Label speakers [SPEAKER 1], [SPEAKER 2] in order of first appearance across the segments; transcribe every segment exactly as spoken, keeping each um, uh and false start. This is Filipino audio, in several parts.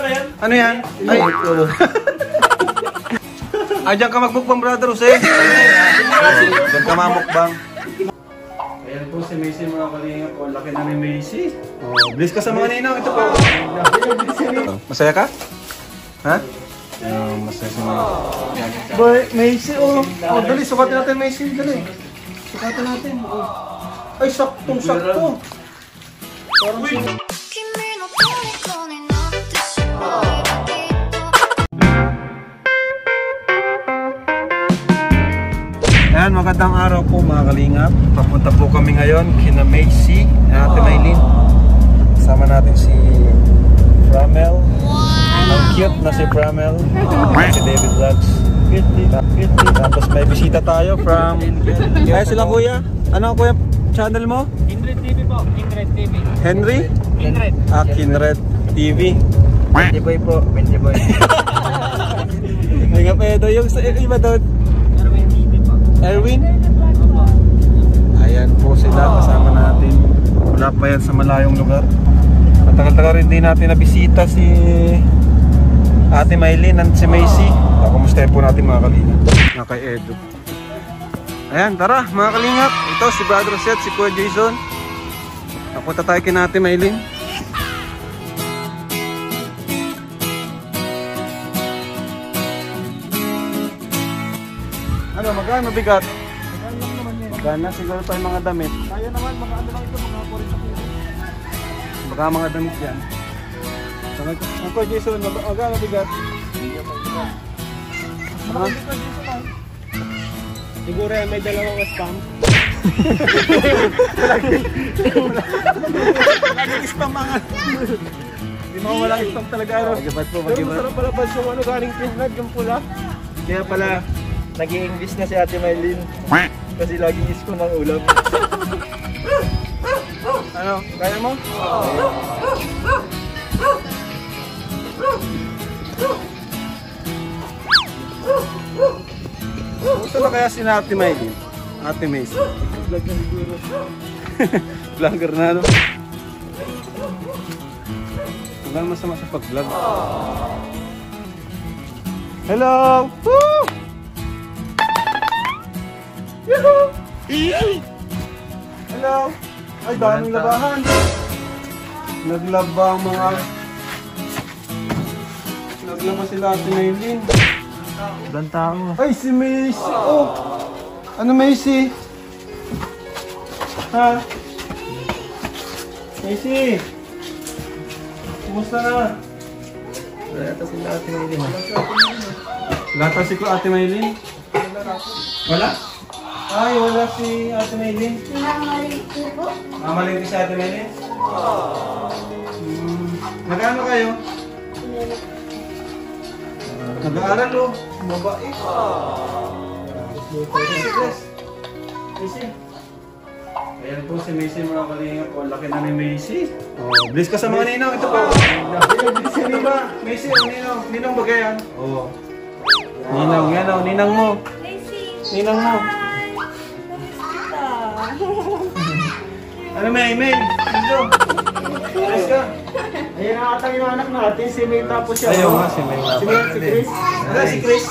[SPEAKER 1] pala yan?
[SPEAKER 2] Ano yan? Ay, ito. Ay, dyan ka magbukbang, brother Jose. Dyan ka mamukbang. Ayan po si Macy, mga kalingap. O, laki na ni Macy. Oh, bless ka sa mga ninang. Ito po. Masaya ka? Ha? Uh, masaya si Macy. Boy, Macy, oh. Oh, dali, sukatin natin, Macy. Dali. Sukatin natin. Oh. Ay, saktong-sakto. Parang si... Ayan, magandang araw po mga kalingap. Papunta po kami ngayon kina Macy at Ate Maylin. Kasama natin si Framel. Ang cute na si Framel. Si David Vlogs. Tapos may bisita tayo from... Ay sila kuya. Ano kuya channel mo?
[SPEAKER 1] Kindred T V po. Kindred T V.
[SPEAKER 2] Henry?
[SPEAKER 1] Kindred.
[SPEAKER 2] Ah, Kindred T V.
[SPEAKER 1] Benji Boy po. Benji Boy.
[SPEAKER 2] May nga pedo yung sa iba doon.
[SPEAKER 1] Erwin T V po.
[SPEAKER 2] Erwin? Ayan po sila, kasama natin. Wala pa yan sa malayong lugar. Matagal-tagal rin din natin nabisita si Ate Maylin at si Macy. Kumusta po natin mga kalingap na kay Edo. Ayan, tara mga kalingap. Ito si Brother Seth, si Kuya Jason. Napunta tayo kina Ate Maylin. Ano, magkano bigat?
[SPEAKER 1] Magkano lang naman yan?
[SPEAKER 2] Magkano siguro pa yung mga damit.
[SPEAKER 1] Kaya naman, mga ano lang ito, mga forty kilo.
[SPEAKER 2] Baka mga damit yan. Ako Jason, magkano bigat?
[SPEAKER 1] Mga hindi ko dito lang. Siguro yan, may dalawang spam.
[SPEAKER 2] Laging spam mga. Hindi mo walang spam talaga. Magibat po,
[SPEAKER 1] Pero
[SPEAKER 2] magibat.
[SPEAKER 1] masarap pala ba yung ano, galing Finland, yung pula. Kaya pala, nag-i-English na si Ate Maylin. Kasi laging is ko ng ulam.
[SPEAKER 2] Ano, kaya mo? Gusto na kaya si Ate Maylin? Ate Macy.
[SPEAKER 1] Vlog na siguro.
[SPEAKER 2] Vlogger na ano? Walang masama sa pag-vlog. Hello! Woo! Yahoo! Hello! Ay, daming labahan. Naglaba ang mga... Naglaba sila Ate Maylin.
[SPEAKER 1] Ibang tao.
[SPEAKER 2] Ay, si Macy! Oh! Ano Macy? Ha? Macy! Kumusta na?
[SPEAKER 1] Wala ito sila Ate Maylin.
[SPEAKER 2] Lata si ko Ate Maylin? Wala? Ay, wala si Ate Maylin.
[SPEAKER 3] Namaligti po.
[SPEAKER 2] Mamaling si Ate Maylin? Hmm. Nag-ano kayo? Nag-aaral o? Mabait. Macy, bless. Macy. Ayan po si Macy mga kalingap po. Laki na ni Macy. Oh, bless ka sa mga ninang. Ito po. Si Nina. Macy, oh, ninang. Ninang ba kaya? Oo. Ninang, yan o. Ninang mo. Ninang mo. Ano may email? Ito. Bless ka.
[SPEAKER 1] Ayan ang atang yung anak natin, si May tapos siya.
[SPEAKER 2] Ayaw nga si May.
[SPEAKER 1] Si May, si Chris.
[SPEAKER 2] Wala si Chris.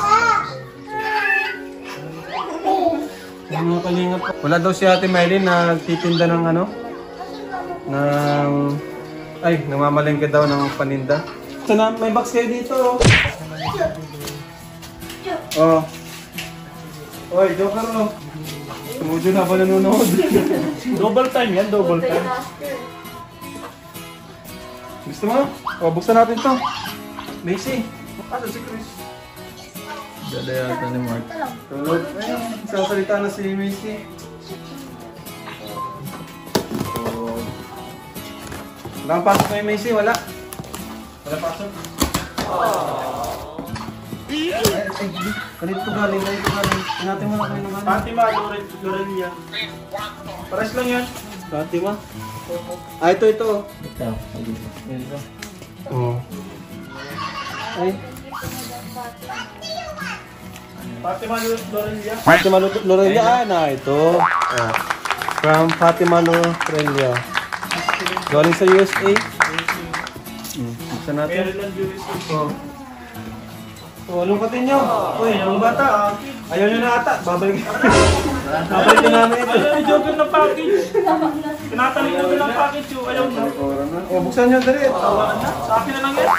[SPEAKER 2] Mga kalingap po. Wala daw si Ate Maylin na titinda ng ano? Ng... Ay, namamalengke daw ng paninda. Sana, may box kayo dito oh. Oh. Oy, joker oh. Tumujo na ba nanonood?
[SPEAKER 1] Double time yan, double time.
[SPEAKER 2] Gusto mo? O, buksan natin to. Macy. Ano si Chris?
[SPEAKER 1] Dala yata ni Mark.
[SPEAKER 2] Tulog. Ayun, sasalita na si Macy. So, wala kang pasok na yung Macy, wala. Wala pasok. Ay, ay, kanito galing, kanito galing. Tingnan mo na kayo ng galing.
[SPEAKER 1] Fatima, Lorenia.
[SPEAKER 2] Pares lang yan. Fatima. Ah, ito, ito.
[SPEAKER 1] Ito. Ito.
[SPEAKER 2] Oo. Ay.
[SPEAKER 1] Fatima Lorenia.
[SPEAKER 2] Fatima Lorelia. Ah, na ito. Ah. From Fatima Lorelia. Galing sa U S A. Hmm. Buksan natin.
[SPEAKER 3] Maryland U S A.
[SPEAKER 2] Oh. Oh, lungkotin nyo. Uy, mga bata. ah. Ayaw nyo na ata. Babalik. Babalik namin ito.
[SPEAKER 3] Ayaw ni Joker ng package. Tinataling na ng package yung ayaw na.
[SPEAKER 2] Oh, buksan nyo dali.
[SPEAKER 3] Tawaan na. Sa akin na lang yan.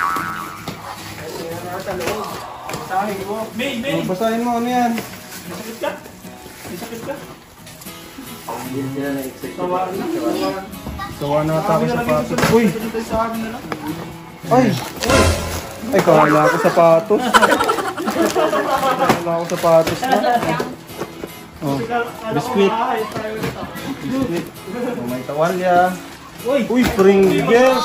[SPEAKER 3] Sahin ko. May,
[SPEAKER 2] Oh,
[SPEAKER 3] may.
[SPEAKER 2] basahin mo ano yan.
[SPEAKER 3] May sakit ka? May sakit ka?
[SPEAKER 1] Hindi sila na-expect.
[SPEAKER 3] Tawaan na. Tawaan.
[SPEAKER 2] Gawa na ata ako
[SPEAKER 3] Sa
[SPEAKER 2] sa
[SPEAKER 3] akin na lang
[SPEAKER 2] patos.
[SPEAKER 3] ito.
[SPEAKER 2] Uy!
[SPEAKER 3] Sa akin na lang.
[SPEAKER 2] Ay! Ay, kawala ako sa patos. Kawala ako sa patos na. Oh, biskuit. Biskuit. Oh, may tawalya.
[SPEAKER 3] Uy!
[SPEAKER 2] Uy, Pringles!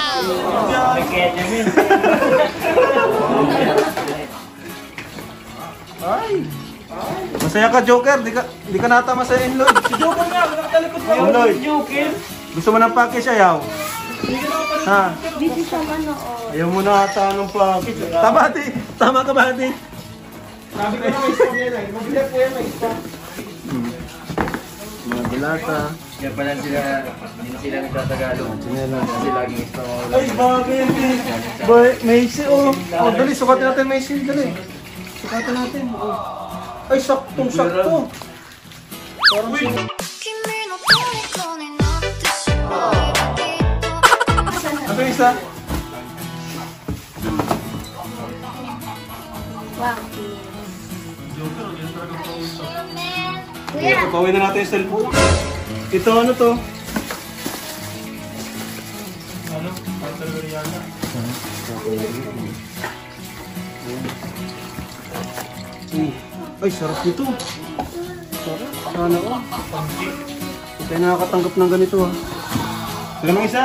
[SPEAKER 2] Ay! Masaya ka, Joker. Di ka, di ka nata masayain, Lloyd.
[SPEAKER 3] Si Joker nga, nakatalikod ka.
[SPEAKER 2] Ayun, Lloyd.
[SPEAKER 3] Si Joker.
[SPEAKER 2] Gusto mo ng package, ayaw? Ha?
[SPEAKER 4] Busy sa manood.
[SPEAKER 2] Ayaw mo na ata ng package. Tama, di. Tama ka ba, di?
[SPEAKER 3] Sabi ko na may stop yan ay. Mabigat po yan may stop.
[SPEAKER 2] Mga dilata.
[SPEAKER 1] Kaya pala sila, hindi sila nagtatagalog. Kasi laging gusto ko.
[SPEAKER 2] Ay, bagay yan, di. Boy, Macy, oh. Oh, dali, sukatin natin, Macy. Dali. Sukatin natin. Oh. Ay, saktong-sakto. Parang si...
[SPEAKER 4] 君の虜になってしまえばきっと
[SPEAKER 2] Ano yung isa?
[SPEAKER 4] Wow.
[SPEAKER 2] Kuya, pagawin na natin yung cellphone. Ito, ano to?
[SPEAKER 3] Ano? Arthur Goriana.
[SPEAKER 2] Mm. Ay, sarap nito. Sarap. Sana ko. Hindi tayo nakakatanggap ng ganito, ha. Ito namang isa.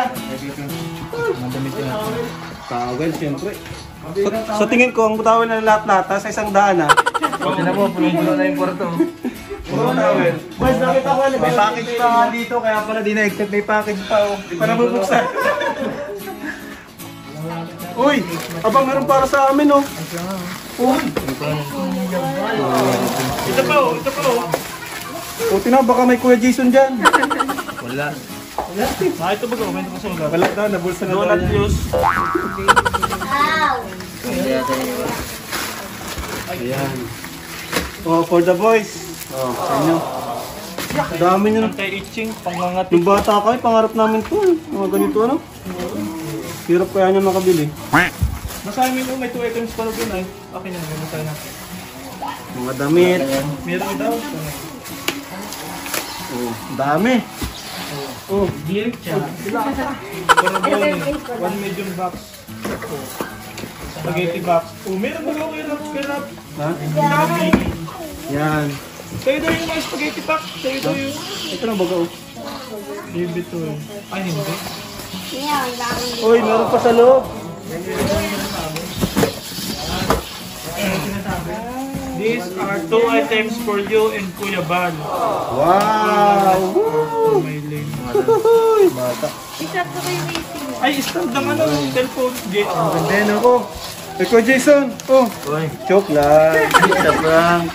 [SPEAKER 2] Towel, siyempre. Sa, sa tingin ko, ang towel na lahat-lahat, sa isang daan, ha.
[SPEAKER 1] Pwede na po, puno-puno na yung porto.
[SPEAKER 2] Puro towel.
[SPEAKER 3] Boys, nakita ko ano.
[SPEAKER 2] May package pa nga dito, kaya pala di na-expect may package pa, oh. Di pa nabubuksan. Uy, abang meron para sa amin, oh. Uy.
[SPEAKER 3] Ito pa oh, ito pa oh.
[SPEAKER 2] Buti na, baka may Kuya Jason dyan.
[SPEAKER 1] Wala.
[SPEAKER 3] Ah, ito ba gawin ko sa ulat?
[SPEAKER 2] Wala daw, nabulsa na daw
[SPEAKER 3] Donut
[SPEAKER 2] niya.
[SPEAKER 3] juice.
[SPEAKER 4] Wow.
[SPEAKER 1] Hindi yata yung iba.
[SPEAKER 2] Ayan. Oh, for the boys. Oh, sa inyo. Dami nyo na.
[SPEAKER 3] Anti-itching, pangangat.
[SPEAKER 2] Yung bata kayo, pangarap namin to. eh. Mga ganito, ano? Hirap kaya niya makabili.
[SPEAKER 3] Masahin mo may two items pa rin ay. Okay na, masahin natin.
[SPEAKER 2] Mga damit.
[SPEAKER 3] Meron daw.
[SPEAKER 2] Oh, dami. Oh,
[SPEAKER 3] Direct siya. Pero bowling, one medium box. Spaghetti box. Oh, meron ba ako kirap, kirap?
[SPEAKER 2] ha?
[SPEAKER 3] Mini.
[SPEAKER 2] Yan.
[SPEAKER 3] Sa'yo daw yung mga spaghetti box. Sa'yo daw yung...
[SPEAKER 2] Ito na baga, oh.
[SPEAKER 3] Baby to eh. Ay, hindi.
[SPEAKER 4] Yeah, ang daming
[SPEAKER 2] Uy, meron pa sa loob.
[SPEAKER 3] These are two items for you and Kuya Bal.
[SPEAKER 2] Wow!
[SPEAKER 3] Oh, may lane.
[SPEAKER 2] Uy, bata.
[SPEAKER 4] isa to kay Macy.
[SPEAKER 3] Ay, stand ng ano, cellphone gate.
[SPEAKER 2] Ang ganda yan ako. Eh, Kuya Jason. Oh,
[SPEAKER 1] Uy,
[SPEAKER 2] joke lang.
[SPEAKER 1] sa prank.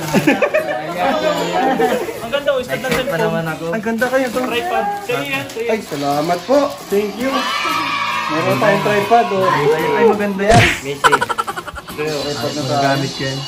[SPEAKER 3] Ang ganda oh, stand ng
[SPEAKER 1] Excited pa naman
[SPEAKER 3] cellphone.
[SPEAKER 1] ako.
[SPEAKER 2] Ang ganda kayo to.
[SPEAKER 3] Tripod. Sa'yo yan, sa'yo.
[SPEAKER 2] Ay, salamat po. Thank you. Meron tayong tripod, oh.
[SPEAKER 1] Ay, maganda yan. Messi.
[SPEAKER 2] Tripod na tayo.
[SPEAKER 1] Magamit ko yan.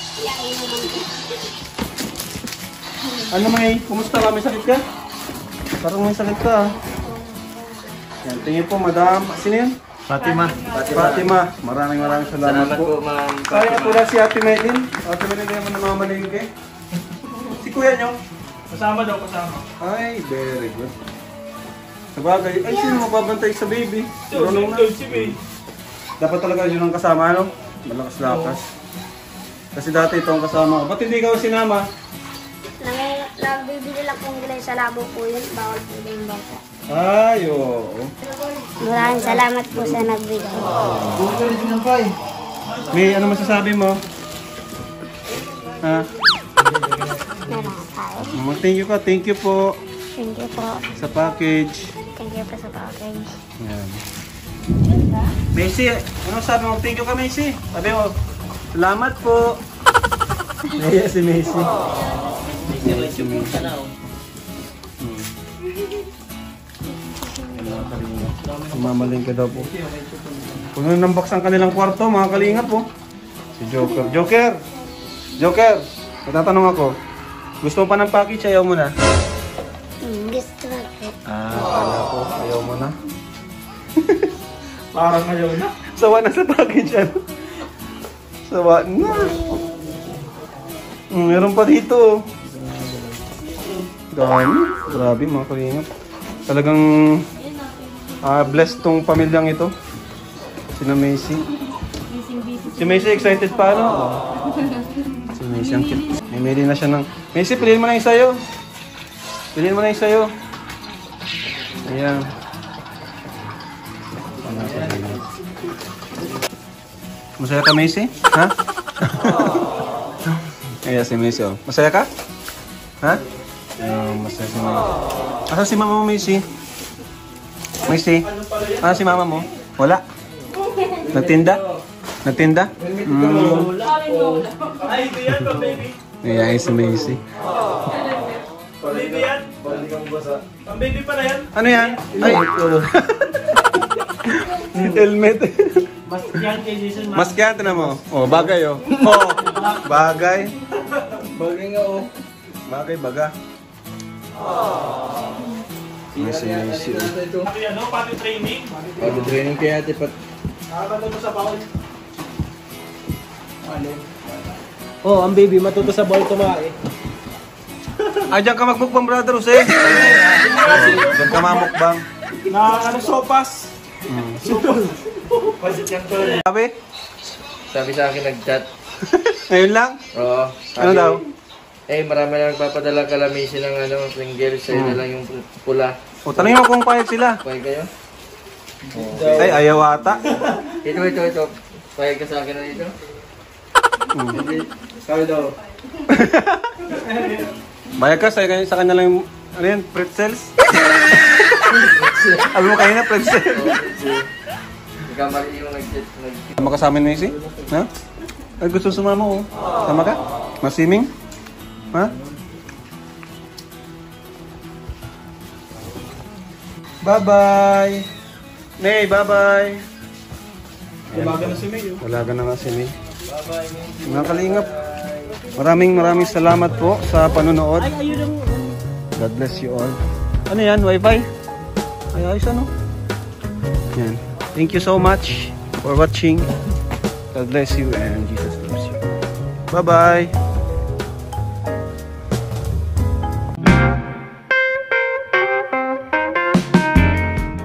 [SPEAKER 2] Ano may, kumusta ka? May sakit ka? Parang may sakit ka, ah. Yan, tingin po, madam. Sino yan?
[SPEAKER 1] Fatima.
[SPEAKER 2] Fatima. Maraming maraming salamat,
[SPEAKER 1] Salamat
[SPEAKER 2] po.
[SPEAKER 1] po, ma'am.
[SPEAKER 2] Kaya po na si Ate Maylin. Ate Maylin naman na mga malingke. Si Kuya nyo?
[SPEAKER 3] Kasama daw, kasama.
[SPEAKER 2] Ay, very good. Sabagay, ay sino mababantay sa baby?
[SPEAKER 3] Ito,
[SPEAKER 2] Marunong na.
[SPEAKER 3] ito, si May.
[SPEAKER 2] Dapat talaga yun ang kasama, ano? Malakas-lakas. Kasi dati ito ang kasama ko. Ba't hindi ka sinama?
[SPEAKER 4] Nang- Nagbibili lang pong gulay sa labo po yun. Bawal po yung bata.
[SPEAKER 2] Ay, oo.
[SPEAKER 4] Maraming salamat po sa nagbigay.
[SPEAKER 2] May ano masasabi mo? Ha?
[SPEAKER 4] Meron ka tayo.
[SPEAKER 2] Mm, Thank you ka, thank you po
[SPEAKER 4] Thank you po.
[SPEAKER 2] sa package.
[SPEAKER 4] Thank you po sa package.
[SPEAKER 2] Yan. Macy, ano sabi mo? Thank you ka, Macy. Sabi mo, salamat po. Naiya si Macy. Naiya si Macy. Hmm. Mamaling ka daw po. Puno ng box ang kanilang kwarto, mga kalingap po. Si Joker. Joker! Joker! Matatanong ako. Gusto mo pa ng package? Ayaw mo na?
[SPEAKER 4] Hmm, gusto na po.
[SPEAKER 2] Ah, akala ko. Ayaw mo na.
[SPEAKER 1] Parang ayaw na.
[SPEAKER 2] Sawa na sa package, ano? Sawa na. Mm, meron pa dito. Dami. Grabe, mga kalingap. Talagang ah, blessed tong pamilyang ito. Sina Macy. Si Macy excited pa, ano? Si Macy ang cute. May mili na siya ng... Macy, piliin mo na yung sayo. Piliin mo na yung sayo. Ayan. Masaya ka, Macy? Ha? Ayan si Macy, oh. Masaya ka? Ha? Uh, masaya si Macy. Asan si mama mo, Macy? Macy? Asan si mama mo? Wala? Nagtinda? Nagtinda? Mm.
[SPEAKER 3] Ay, ito yan, pang baby.
[SPEAKER 2] Ayan si Macy.
[SPEAKER 3] Pang baby yan. Pang baby pala yan.
[SPEAKER 2] Ano yan? Ay! Helmet.
[SPEAKER 3] Mas yan kay Jason.
[SPEAKER 2] Mas kaya na mo. Oh, bagay oh. Oh, bagay.
[SPEAKER 1] Bagay nga oh.
[SPEAKER 2] Bagay, baga. Macy, Macy.
[SPEAKER 1] Ito.
[SPEAKER 3] Pati ano, pati training.
[SPEAKER 1] Pag-training kaya ate pat...
[SPEAKER 3] Nakakatawa mo sa bawal.
[SPEAKER 1] Oh, ang baby matuto sa ball tumae.
[SPEAKER 2] Ah, dyan ka magbukbang, brother Jose. Dyan ka mamukbang.
[SPEAKER 3] Na ano, sopas.
[SPEAKER 2] Hmm.
[SPEAKER 3] Pasit yan to.
[SPEAKER 2] Sabi?
[SPEAKER 5] Sabi sa akin nag-chat.
[SPEAKER 2] Ngayon lang?
[SPEAKER 5] Oo.
[SPEAKER 2] Ano daw?
[SPEAKER 5] Eh, marami na nagpapadala kalamisin ng ano, single. Sa'yo
[SPEAKER 2] Hmm.
[SPEAKER 5] na lang yung pula.
[SPEAKER 2] O, tanongin mo kung payag sila.
[SPEAKER 5] Pwede kayo?
[SPEAKER 2] Ay, ayaw ata.
[SPEAKER 5] Ito, ito, ito. Pwede ka sa akin na dito?
[SPEAKER 1] Sabi daw.
[SPEAKER 2] Bayag ka, sa, sa kanya lang yung, ano yan, pretzels? Alam mo kayo na, pretzels.
[SPEAKER 5] Nagkamali yung nag-chat. Nag-
[SPEAKER 2] Sama ka sa amin, Macy? Ha? Ay, gusto sumama oh. Sama ka? Masiming? Ha? Bye-bye! May, bye-bye!
[SPEAKER 3] Umaga na si May. oh.
[SPEAKER 2] Wala ka na nga si May. Mga kalingap, maraming maraming salamat po sa panonood. God bless you all. Ano yan? Wi-Fi? Ay, ayos ano? Yan. Thank you so much for watching. God bless you and Jesus loves you. Bye-bye!